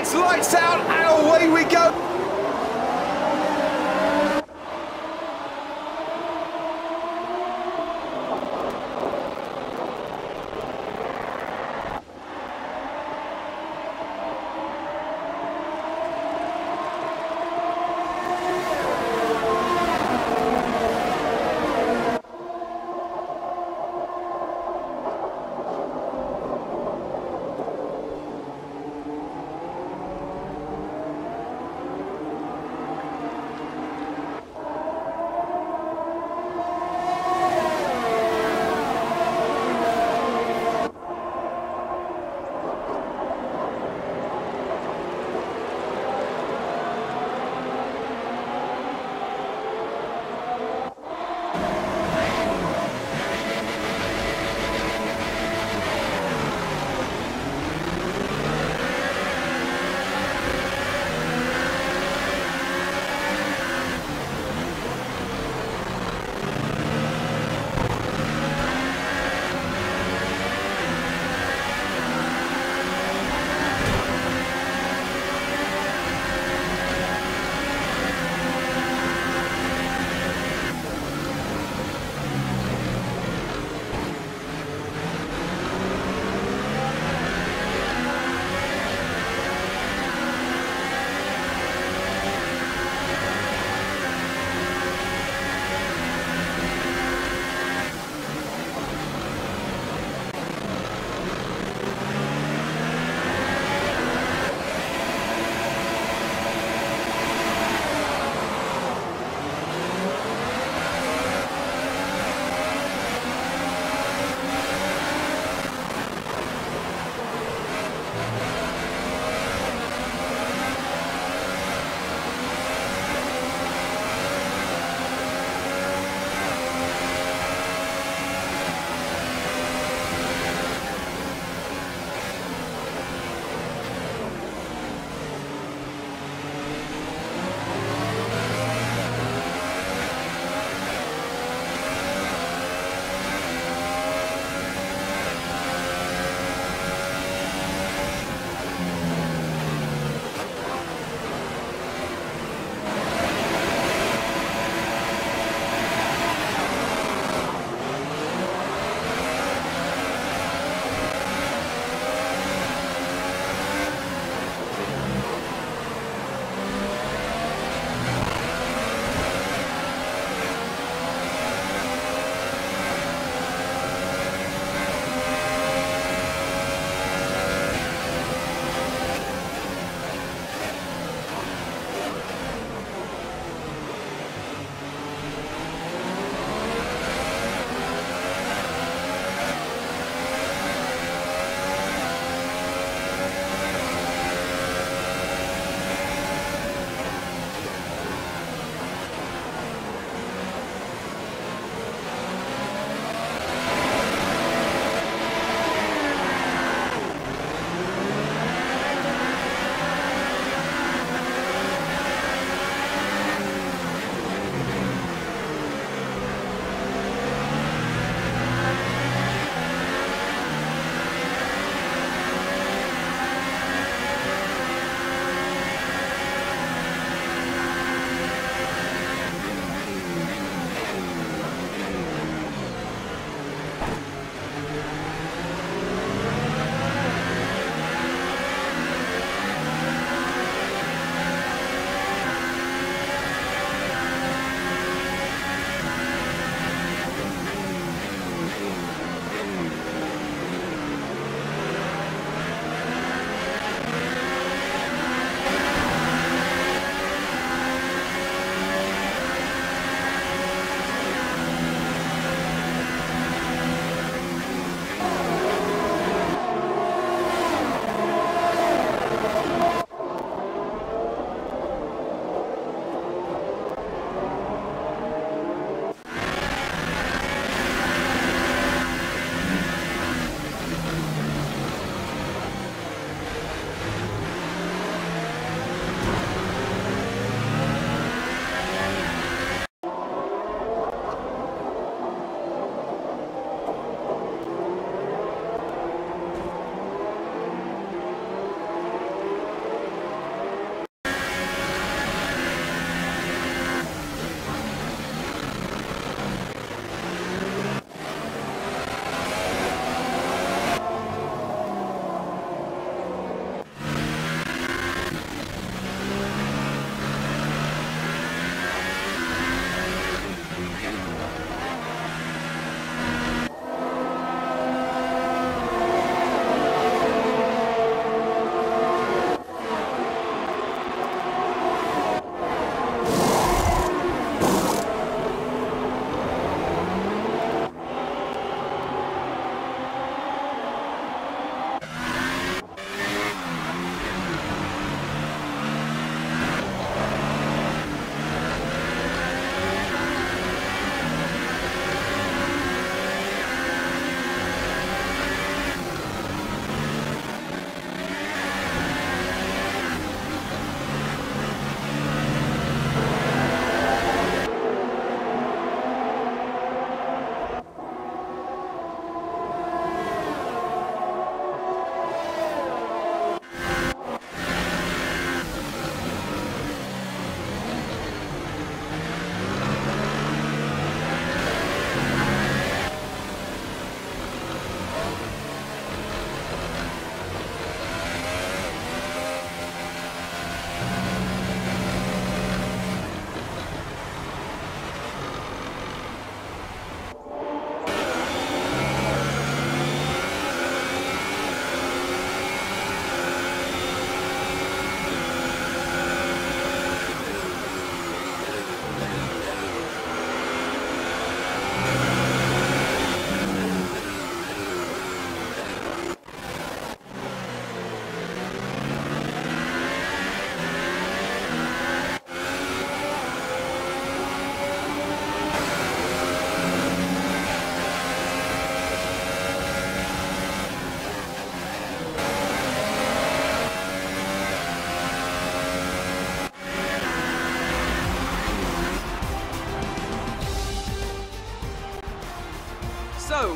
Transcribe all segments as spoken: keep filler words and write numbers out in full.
It's lights out and away we go.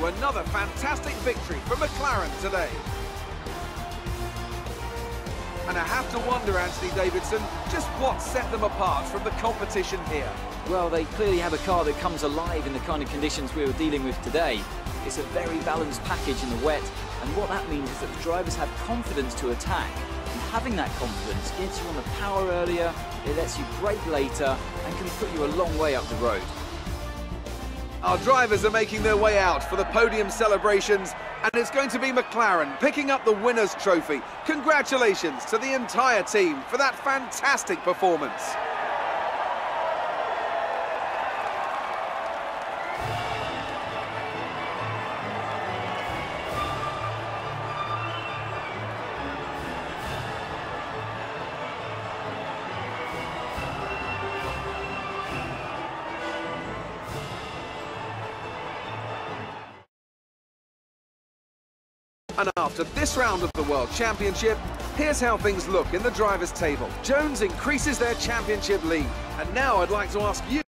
another fantastic victory for McLaren today. And I have to wonder, Anthony Davidson, just what set them apart from the competition here. Well, they clearly have a car that comes alive in the kind of conditions we were dealing with today. It's a very balanced package in the wet, and what that means is that the drivers have confidence to attack. And having that confidence gets you on the power earlier, it lets you brake later, and can put you a long way up the road. Our drivers are making their way out for the podium celebrations, and it's going to be McLaren picking up the winner's trophy. Congratulations to the entire team for that fantastic performance. And after this round of the World Championship, here's how things look in the drivers' table. Jones increases their championship lead. And now I'd like to ask you...